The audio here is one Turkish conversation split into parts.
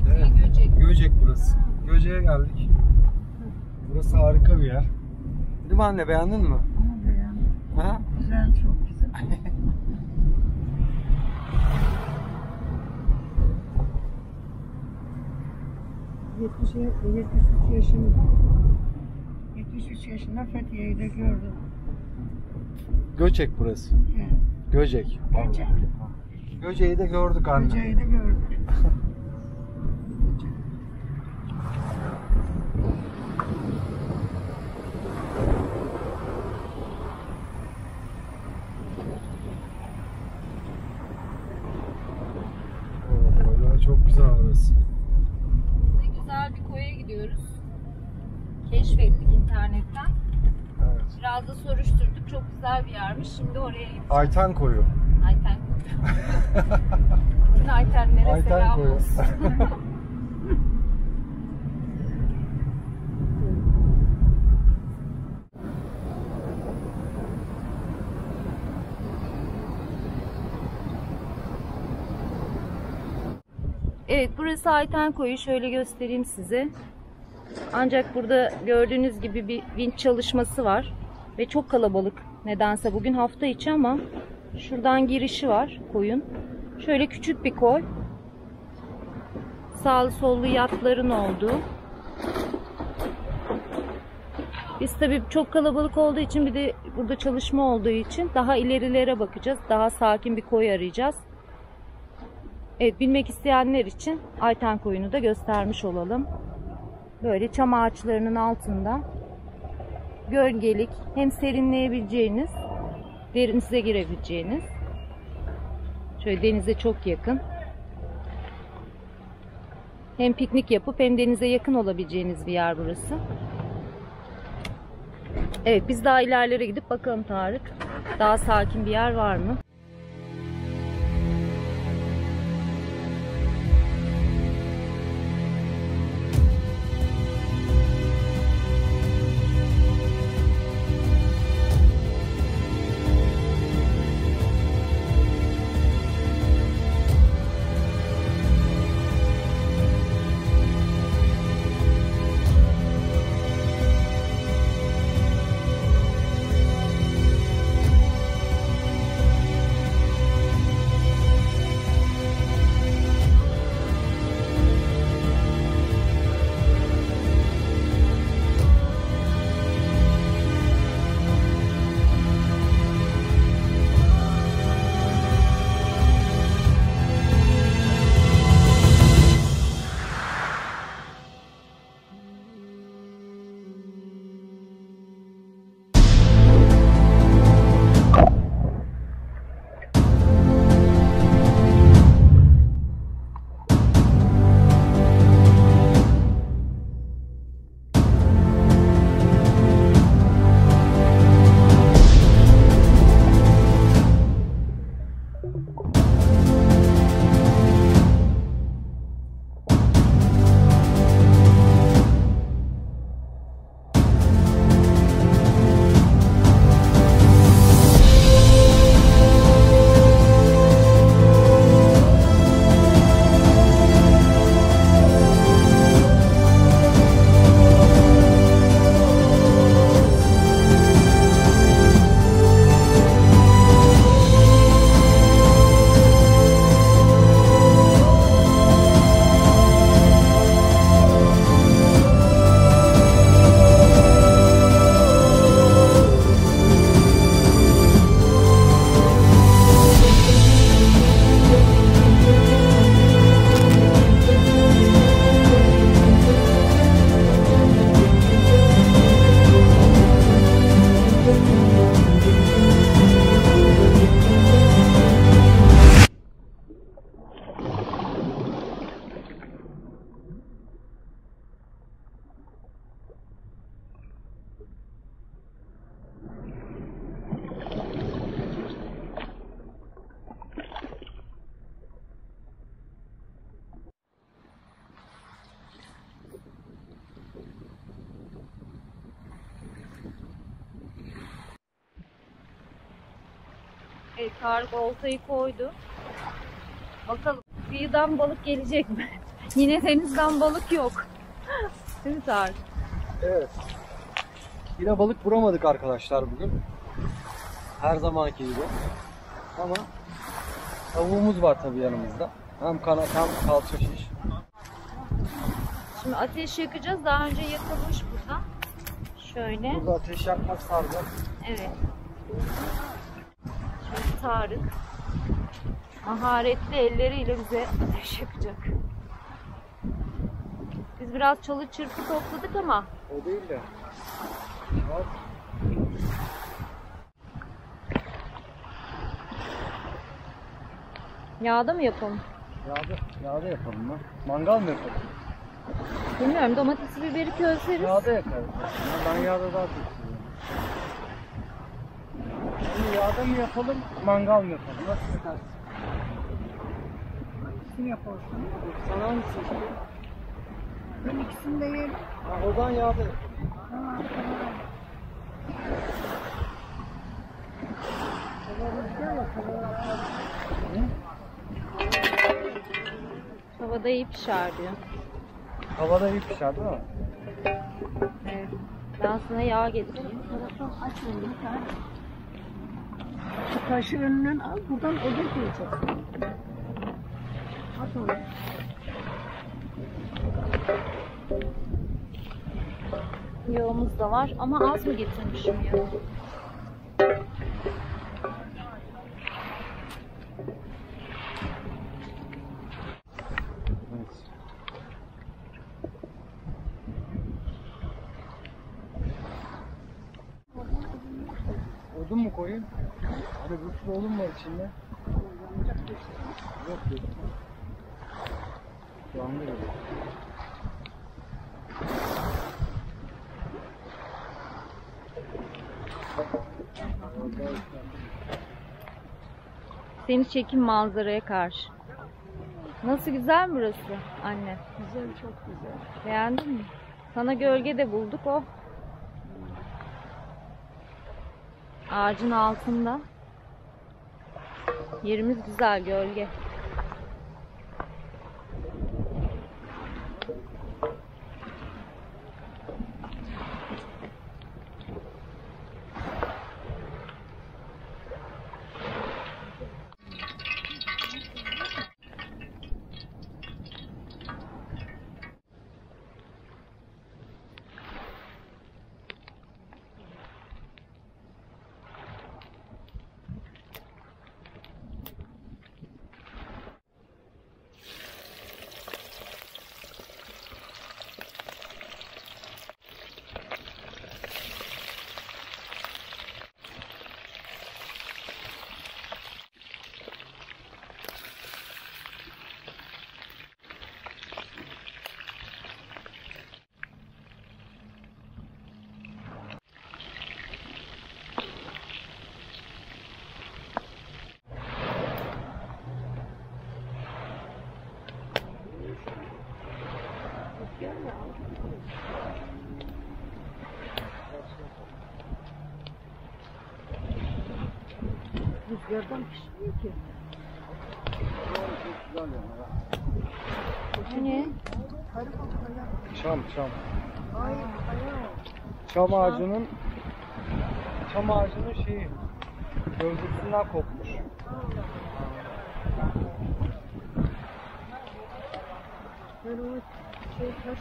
Evet. Göcek. Göcek burası. Göcek'e geldik. Burası harika bir yer. Değil mi anne, beğendin mi? Beğendim. Ha? Güzel, çok güzel. ...73 yaşında Fethiye'yi de gördüm. Göcek burası. Evet. Göcek. Göcek. Göcek'i de gördük anne. Göceği de gördük. Böyle çok güzel burası. Güzel bir koya gidiyoruz. Keşfettik internetten. Evet. Biraz da soruşturduk. Çok güzel bir yermiş. Şimdi oraya gideceğiz. Ayten Koyu. Ayten Koyu. Bütün Aytenlere Ayten selam Koyu. olsun. Evet, burası Ayten Koyu. Şöyle göstereyim size. Ancak burada gördüğünüz gibi bir vinç çalışması var. Ve çok kalabalık. Nedense bugün hafta içi ama şuradan girişi var koyun. Şöyle küçük bir koy. Sağlı sollu yatların olduğu. Biz tabii çok kalabalık olduğu için, bir de burada çalışma olduğu için daha ilerilere bakacağız. Daha sakin bir koy arayacağız. Evet, bilmek isteyenler için Ayten Koyu'nu da göstermiş olalım. Böyle çam ağaçlarının altında gölgelik, hem serinleyebileceğiniz, denize girebileceğiniz, şöyle denize çok yakın, hem piknik yapıp hem denize yakın olabileceğiniz bir yer burası. Evet, biz daha ilerlere gidip bakalım Tarık. Daha sakin bir yer var mı? Tarık oltayı koydu. Bakalım kıyıdan balık gelecek mi? Yine denizden balık yok. Değil mi Tarık? Evet. Yine balık vuramadık arkadaşlar bugün. Her zamanki gibi. Ama tavuğumuz var tabii yanımızda. Hem kanat hem kalça şiş. Şimdi ateş yakacağız. Daha önce yakılmış burada. Şöyle. Burada ateş yakmak sardı. Evet. Şimdi Tarık maharetli elleriyle bize ateş yakacak. Biz biraz çalı çırpı topladık ama O değil de. Bak. yağda mı yapalım? Yağda yapalım lan. Mangal mı yapalım? Bilmiyorum, domatesi biberi közleriz. Yağda yaparız. Ama ben yağda daha çok seviyorum. Şimdi yağda mı yapalım, mangal mı yapalım? Nasıl istersin? İkisini yaparsın. Sana hangisi istiyor? Ben ikisini de yerim. Ha, o zaman yağda yapalım. Tamam, tamam. Havada iyi pişer diyor. Havada iyi pişer değil mi? Evet. Ben sana yağ getireyim. Telefon açmayın lütfen. Şu taşı önünden al, buradan odun koyacaksın. At onu. Yağımız da var ama az mı getirmişim ya? Evet. Odun mu koyayım? Hani bir sürü odun var içinde. Yok yok. Yandı gibi. Seni çekim manzaraya karşı. Nasıl, güzel mi burası anne? Güzel, çok güzel. Beğendin mi? Sana gölge de bulduk o. Ağacın altında. Yerimiz güzel, gölge. Rüzgardan pişmiyor ki. Ne? Çam. Hayır, hayır. Çam ağacının şeyi gövdesinden kopmuş. Ben onu taş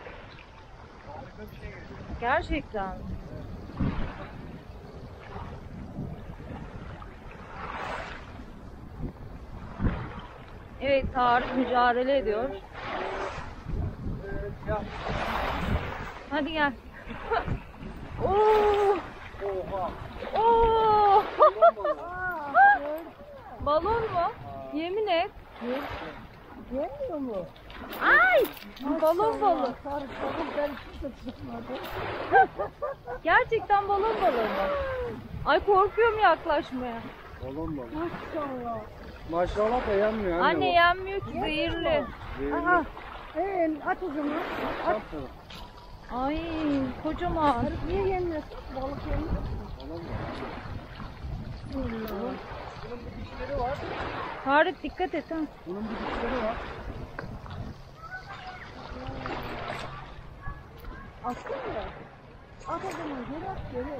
Gerçekten. Evet, Tarık mücadele ediyor. Hadi gel. Oo! Oo! Balon mu? Yemin et. Gelmiyor mu? Ay! Balon balon. Tarık balon ben kimse tutmadı. Gerçekten balon balonu. Ay korkuyorum yaklaşmaya. Balon balon. Maşallah. Maşallah da yenmiyor Anne yenmiyor ki, zehirli. Aha. Aç o zaman. Aç. Ay kocaman. Tarık niye yemiyorsun? Balık yemiyor. Bunun bir dişleri var. Tarık dikkat et ha. Bunun bir dişleri var. Attın mı? At o zaman. Geri at geri.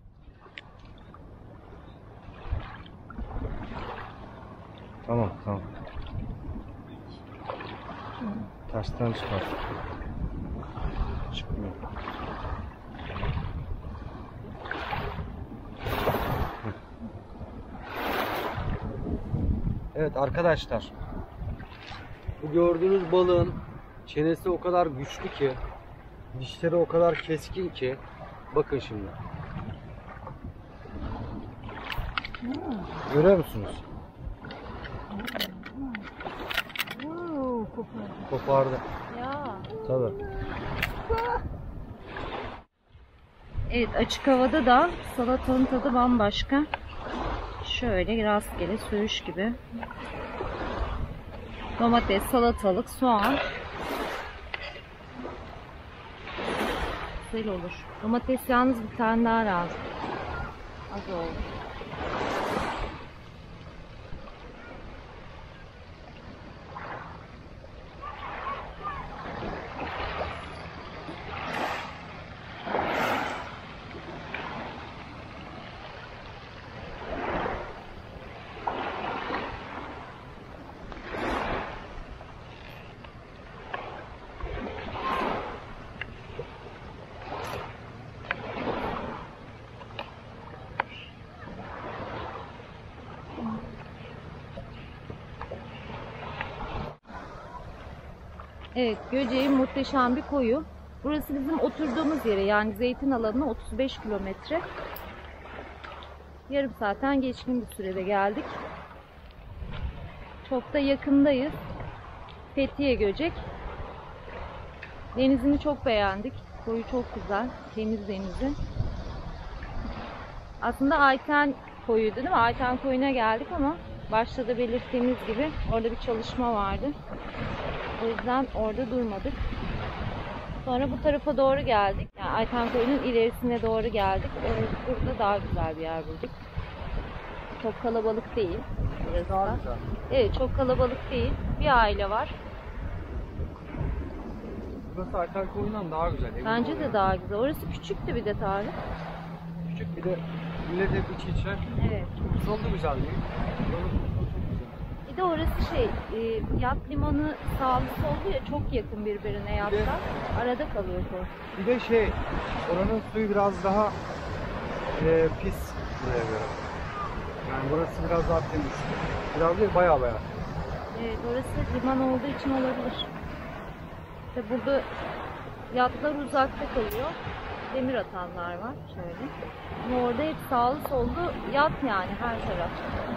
Tamam tamam. Taştan çıkar. Çıkmıyor. Evet arkadaşlar. Bu gördüğünüz balığın çenesi o kadar güçlü ki, dişleri o kadar keskin ki, bakın şimdi. Görüyor musunuz? Kopardı. Ya. Tabii. Evet, açık havada da salatanın tadı bambaşka. Şöyle rastgele söğüş gibi. Domates, salatalık, soğan. Güzel olur. Domates yalnız bir tane daha lazım. Az oldu. Evet, Göcek'in muhteşem bir koyu. Burası bizim oturduğumuz yere, yani zeytin alanına 35 kilometre. Yarım saatten geçkin bir sürede geldik. Çok da yakındayız. Fethiye Göcek. Denizini çok beğendik. Koyu çok güzel. Temiz denizi. Aslında Ayten koyuydu değil mi? Ayten koyuna geldik ama başta da belirttiğimiz gibi orada bir çalışma vardı. O yüzden orada durmadık. Sonra bu tarafa doğru geldik. Yani Ayten koyunun ilerisine doğru geldik. Burada daha güzel bir yer bulduk. Çok kalabalık değil. Burası da. Evet, çok kalabalık değil. Bir aile var. Burası Ayten Koyun'dan daha güzel. Bence de daha güzel. Orası küçüktü bir de Tarık. Küçük, bir de millet hep iç içe. Evet. Kumsal da güzel değil. Buranın kumsalı çok güzel. Bir de orası yat limanı sağlı sollu ya, çok yakın birbirine yatlar. Arada kalıyor koy. Bir de oranın suyu biraz daha pis buraya göre. Yani burası biraz daha temiz. Biraz değil, baya. Evet, orası liman olduğu için olabilir. İşte burada yatlar uzakta kalıyor. Demir atanlar var şöyle. Ama orada hep sağlı sollu yat, yani her taraf.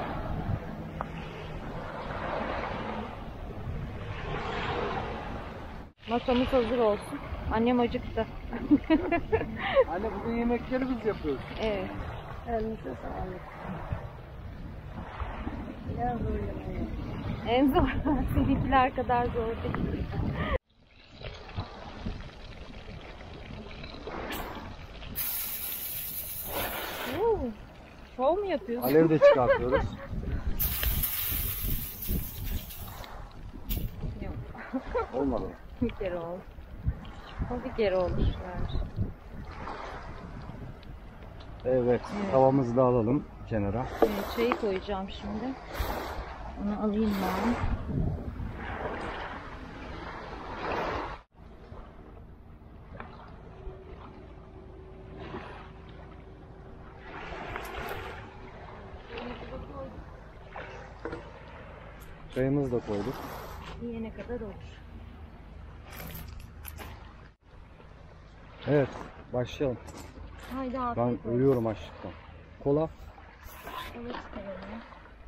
Masamız hazır olsun. Annem acıktı. Anne, bugün yemekleri biz yapıyoruz. Evet. Elinize sağlık. Ya böyle. En zor. Seninkiler kadar zor değil. Şov mu yapıyorsun? Alev de çıkartıyoruz. Yok. Olmadı. Bir kere oldu. O bir kere oldu. Evet, tavamızı da alalım kenara. Evet, çayı koyacağım şimdi. Onu alayım ben. Çayımızı da koyduk. Yiyene kadar olur. Evet, başlayalım. Haydi Ben afiyet olsun. ölüyorum açlıktan. Kola. Evet, çıkaralım.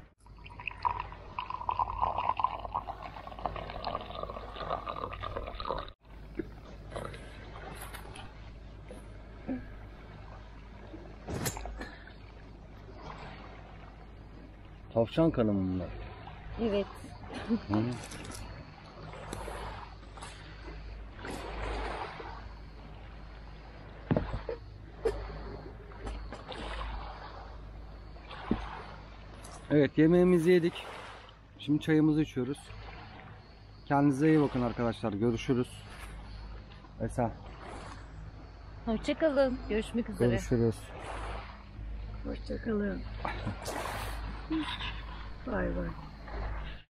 Tavşan kanı mı bunlar? Evet. Hı. Evet, yemeğimizi yedik. Şimdi çayımızı içiyoruz. Kendinize iyi bakın arkadaşlar. Görüşürüz. Esen. Hoşçakalın. Görüşmek üzere. Görüşürüz. Hoşçakalın. Bay bay.